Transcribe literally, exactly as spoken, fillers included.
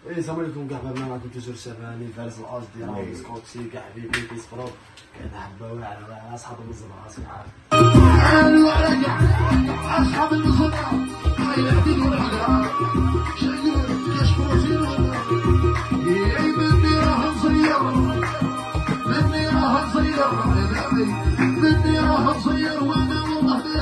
اي السلام عليكم كاع بابنا، معكم توجور شباني فارس الاج ديالنا سكوتشي كاع حبيبي كيصفروا كنحبوا واعر اصحاب المزرعه سي عارف. قالوا على كاع اصحاب المزرعه هاي الدنيا والعقرب شايفين كيشكروا فينا يا مني راه مصير مني راه مصير مني راه مصير وانا والله